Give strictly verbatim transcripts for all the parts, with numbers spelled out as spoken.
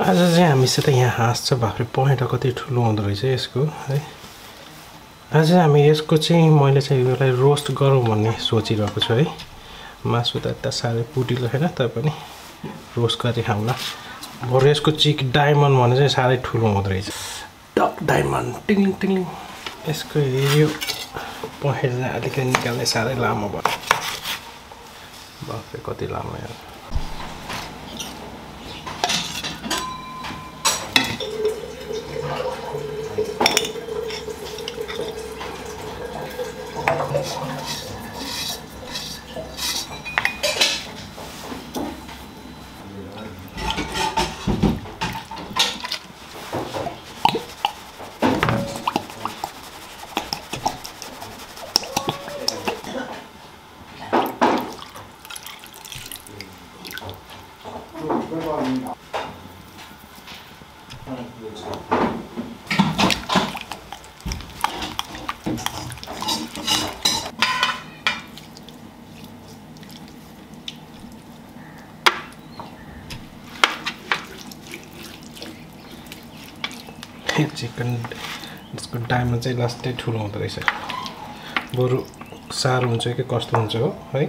आज चाहिँ हामीसित यहाँ हाँस छ बाफ्रे पहेँटा कति ठुलो हुँदो रहेछ यसको है। आज चाहिँ हामी यसको चाहिँ मैले चाहिँ यसलाई रोस्ट गरौँ भन्ने सोचिरहेको छु है। मासु त यता साह्रै पुटिलो छैन तर पनि रोस्ट गरी खाउँला। बरु यसको चिक डायमन्ड भने चाहिँ साह्रै ठुलो हुँदो रहेछ। डक डायमन्ड टिङ टिङ। यसको यो पहेँटा चाहिँ अलिकति निकाल्ने साह्रै लामो भयो। बाफ्रे कति लामो यार। चिकन यसको डायमन्ड चाहिँ लास्टै ठुलो हुँदो रहेछ। बरु साह्रो हुन्छ कि कस्तो हुन्छ हो है।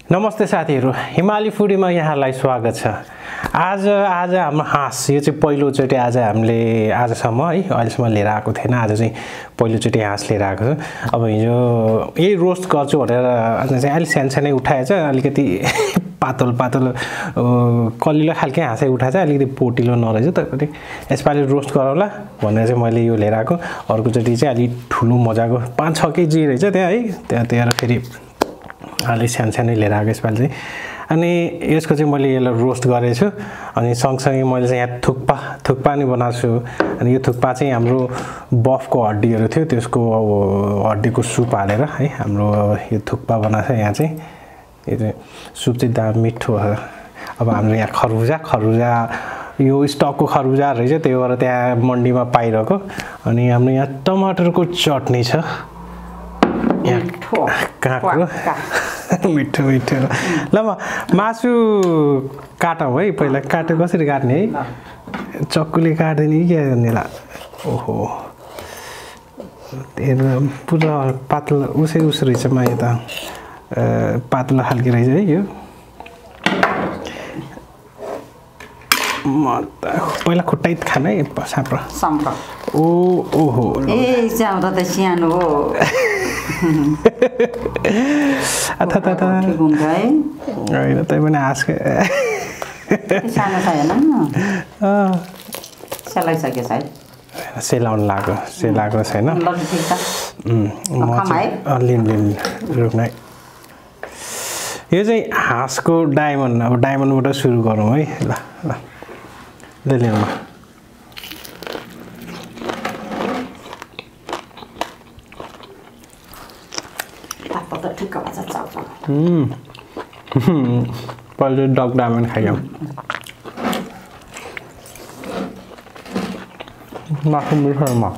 नमस्ते साथीहरु हिमाली फूडीमा यहाँलाई स्वागत छ। आज आज हाम्रो हाँस यो चाहिँ पहिलोचोटि आज हामीले आजसम्म है अहिलेसम्म लिएर आएको थिएन। आज चाहिँ पहिलोचोटि हाँस लिएर आएको छ। अब हिजो यही रोस्ट गर्छु भनेर आज चाहिँ अलि सानसानै उठाएछ, अलिकति पातल पातल कलिलो खालकै हाँसै उठाएछ, अलिकति पोटिलो नरहेछ त यसपालि रोस्ट गरौँला भनेर चाहिँ मैले यो लिएर आएको। अर्कोचोटि चाहिँ अलि ठुलो मजाको पाँच छ केजी रहेछ त्यहाँ है, त्यहाँ त्यहाँ फेरि अलि सानसानै लिएर आएको यसपालि चाहिँ। अनि यसको चाहिँ मैले यसलाई रोस्ट गरेको छु। अनि सँगसँगै मैले चाहिँ यहाँ थुक्पा थुक्पा नि बनाएको छु। अनि यो थुक्पा चाहिँ हाम्रो बफको हड्डीहरू थियो, त्यसको हड्डीको सुप हालेर है हाम्रो यो थुक्पा बनाएको छ। यहाँ चाहिँ यो चाहिँ सुप चाहिँ दाम मिठो छ। अब हाम्रो यहाँ खरबुजा खरबुजा यो स्टकको खरबुजा रहेछ, त्यही भएर त्यहाँ मन्डीमा पाइरहेको। अनि हाम्रो यहाँ टमाटरको चटनी छ, काँको मिठो मिठो। ल म मासु काटौँ है, पहिला काट्यो कसरी काट्ने है, चक्कुले काट्दैन कि के गर्ने ला। ओहो पुरा पातलो उसै उस रहेछ मा, यो त पातलो खालको रहेछ है यो। म त पहिला खुट्टै खाने साँप्रो साँप्रो ओ ओहो ए च्याउँदा त सानो हो। अथा था ठीक हुन्छ है हैन तै पनि आस्के सानो छैन अ सेलाइसके सायद सेलाउन लाग्यो, सेलाएको छैन। ल ठीक छ म चाहिँ लिम लिम रुक्नै। यो चाहिँ हाँसको डायमन्ड, अब डायमन्डबाट सुरु गरौँ है। ल ल ले लिम पहिले डग डायमन्ड खाइयो, मासु मिठो म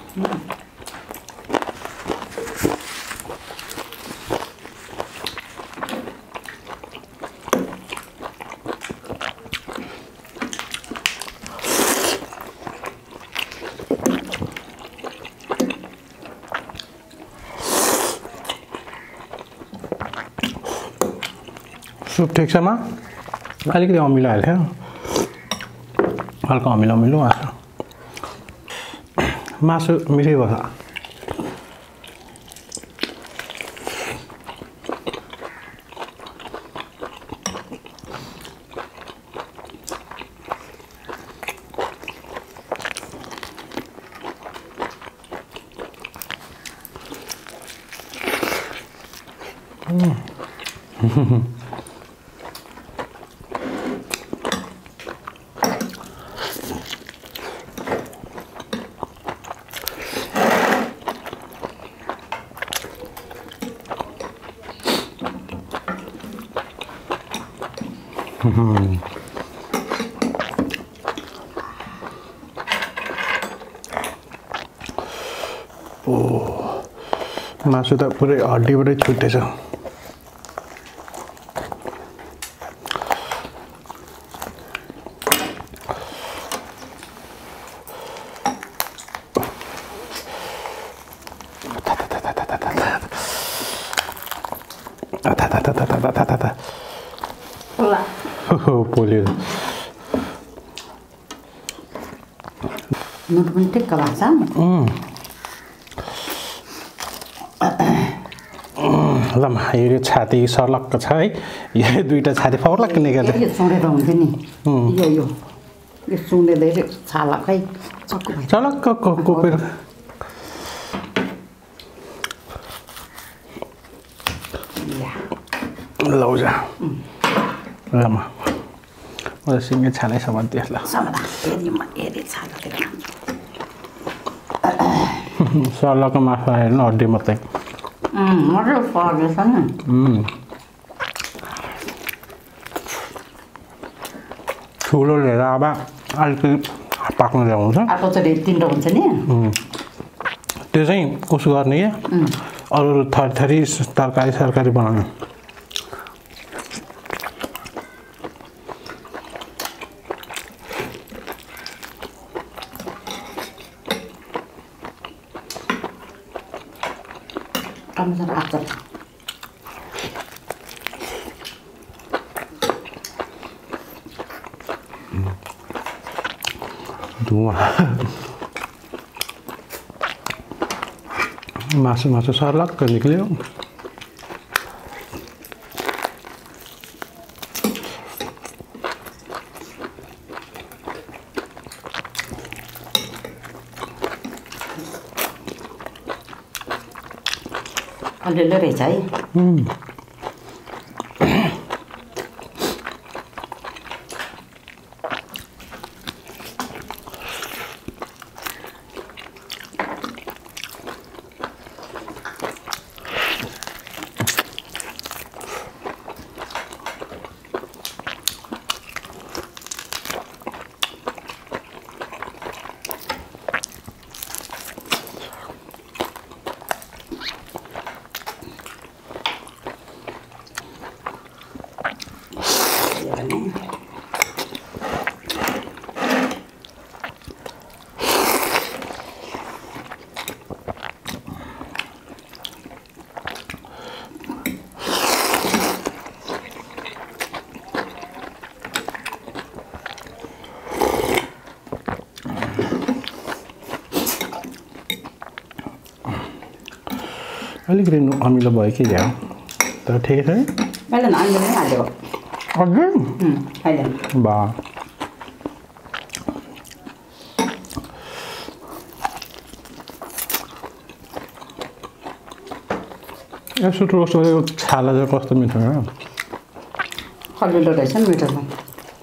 सुप ठिक छ मा, अलिकति अमिलो हाल्यो, हल्का अमिलो अमिलो आएको। मासु मिठै भयो। ओ मासु त पुरै हड्डीबाटै छुटेछ। पोल्यो नुन पनि ठिक्क भएको छ। ल यो छाती सर्लक्क छ है, यो दुईटा छाती फर्लक्क निकाल्छ। यो सुँडेर हुन्छ नि, यो यो यो सुँडेले छालक्कै चक्कु भयो चलक्क कोपेर। लौजा ल म मलाई सिङ्गे छालै समान त्यसला सर्लको मासु आएर हड्डी मात्रै मजा स्वादिष्ट नि। ठुलो लिएर अब अलिकति पाक्नु ल्याउँछ, अर्कोचोटि तिनवटा हुन्छ नि त्यो चाहिँ कसो गर्ने क्या, अरू अरू थरी थरी तरकारी सरकारी बनाउनु। टमाटर अचार धुवा मासु मासु सर्लक्क निक्ल्यो अलिअलि रहेछ है अलिकति अमिलो भयो कि क्या तर ठिकै छ नि मैले अमिलो नै हालेको अझै अहिले बा यसो रोस्ट गरेको छाला चाहिँ कस्तो मिठो होइन खलिलो रहेछ नि मिठो छ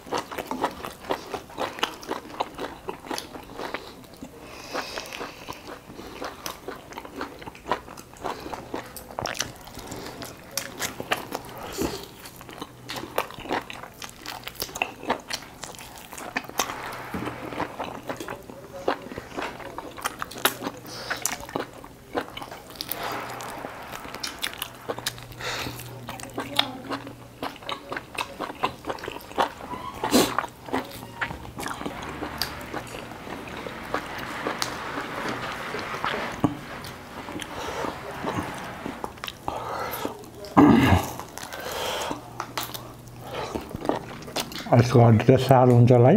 यसको हड्डी त साह्रो हुन्छ होला है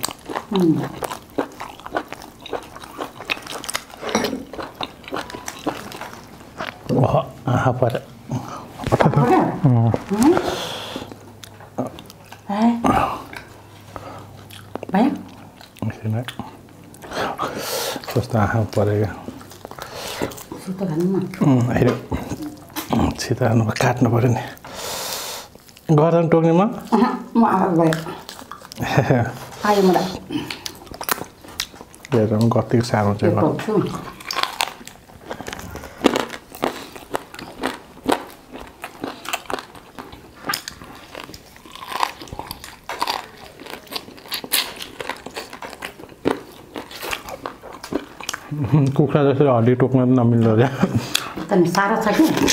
ओह आहा पऱ्यो कस्तो आँखा परेको अहिले छिटो हाल्नु काट्नु पऱ्यो नि गर्दैन टोक्नेमा म आएको भयो आयो मलाई हेर कति साह्रो हुन्छ कुखुरा जसरी हड्डी टोक्न नमिल्दो रहेछ साह्रो छ कि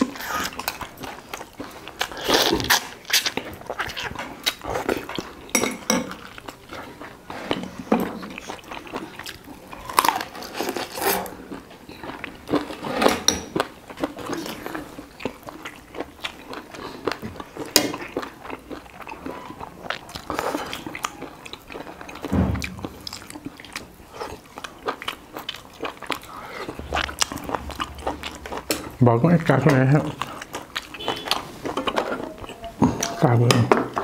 भएको एक काट्नु आयो काट्नु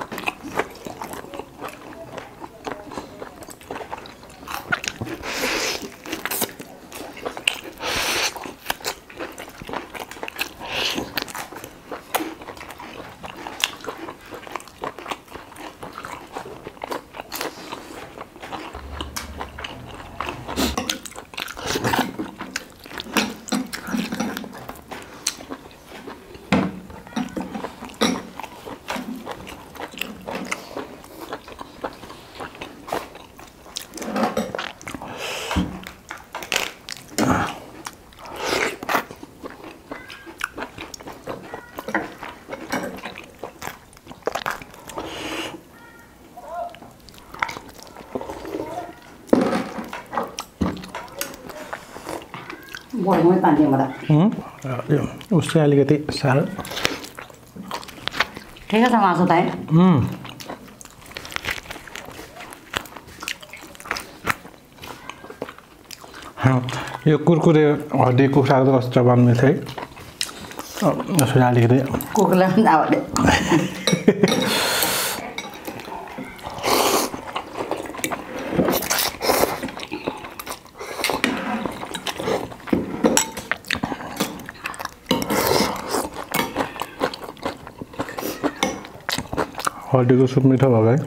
बढ्मै पानी मलाई उसले अलिकति साह्रो ठिकै छ मासु त है यो कुरकुरे हड्डी कुखुराको त कस्तो बन्ने थियो यसो अलिकति कुखुरा नआउने हड्डीको सुप मिठो भयो है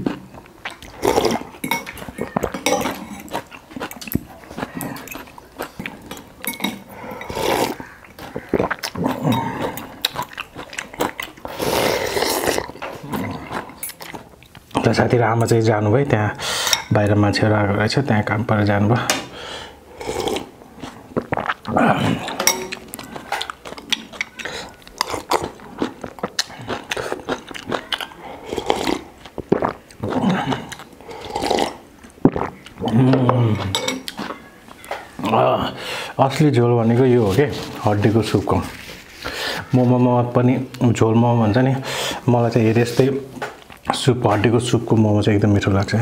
साथीहरु आमा चाहिँ जानुभयो त्यहाँ बाहिर मान्छेहरु आएको रहेछ त्यहाँ काम पर जानुभयो असली झोल भनेको यो हो के हड्डीको सुपको मोमोमा पनि झोल मोमो भन्छ नि मलाई चाहिँ हेरे यस्तै सुप हड्डीको सुपको मोमो चाहिँ एकदम मिठो लाग्छ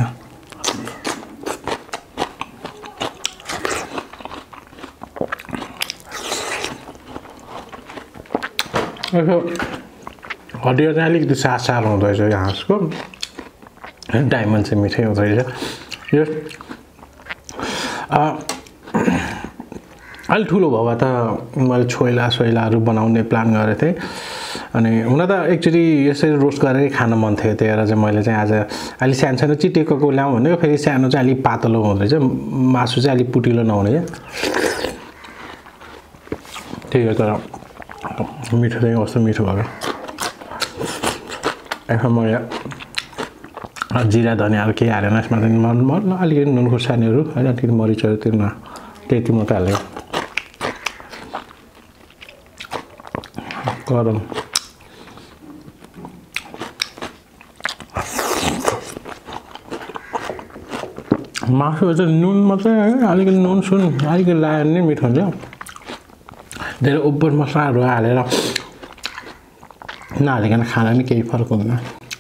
हड्डी चाहिँ अलिकति सार सार हुँदो रहेछ यो हाँसको डायमन्ड चाहिँ मिठै हुँदो रहेछ यो अलि ठुलो भयो त मैले छोइला सोइलाहरू बनाउने प्लान गरेको थिएँ अनि हुन त एकचोटि यसरी रोस्ट गरेरै खान मन थियो त्यही भएर चाहिँ मैले चाहिँ आज अलि सानो सानो चिटेको ल्याउँ भनेको फेरि सानो चाहिँ अलिक पातलो हुँदैछ मासु चाहिँ अलिक पुटिलो नहुने क्या त्यही हो तर मिठो चाहिँ कस्तो मिठो भयो यसमा मैले जिरा धनियाँहरू केही हालेन यसमा चाहिँ मन अलिकति नुन खुर्सानीहरू होइन अलिकति मरिचहरू तिर्न त्यति मात्रै हालेको गरम मासु चाहिँ नुन मात्रै अलिकति नुन सुन अलिकति लायो भने मिठो हुन्छ धेरै ओभर मसलाहरू हालेर नहालिकन खाना पनि केही फरक हुँदैन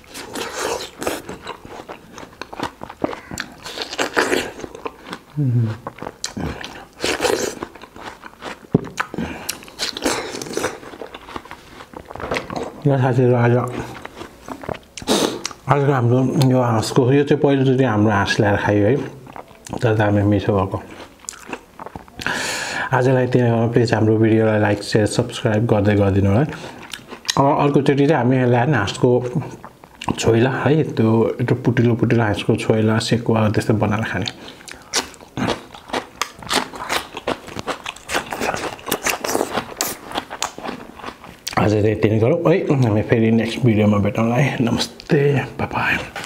ल साथीहरु आज आजको हाम्रो यो हाँसको यो चाहिँ पहिलोचोटि हाम्रो हाँस ल्याएर खायो है तर दामी मिठो भएको आजलाई त्यही प्लिज हाम्रो भिडियोलाई लाइक शेयर सब्सक्राइब गर्दै गरिदिनु होला अब अर्कोचोटि चाहिँ हामी ल्याएर हाँसको छोइला है त्यो एउटा पुटिलो पुटिलो हाँसको छोइला सेकुवा त्यस्तो बनाएर खाने आज चाहिँ यति नै गरौँ है हामी फेरि नेक्स्ट भिडियोमा भेटौँला है नमस्ते बाई बाई